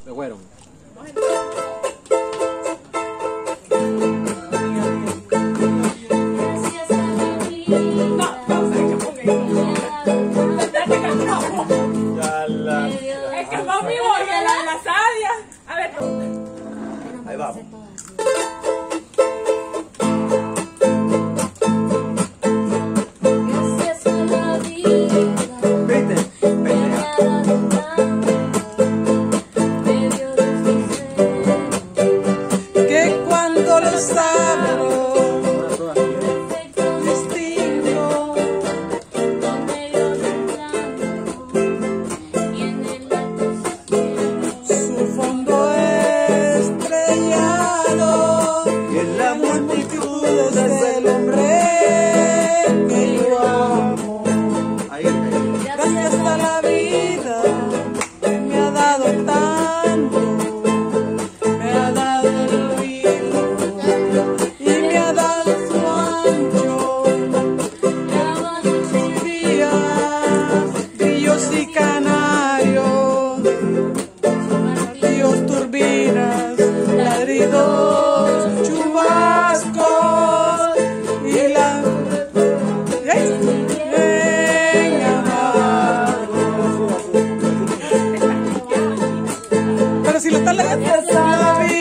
Me fueron. Es que mami voy a la sadia. A ver. Ahí vamos. Que cuando los abro distingo su fondo estrellado Y en la multitud es el hombre que yo amo. Ahí. Gracias a la vida que me ha dado tanto, me ha dado el hilo y me ha dado su ancho, sus días, grillos y canarios, martillos, turbinas, ladridos, chubascos y la... Pero si lo están leyendo.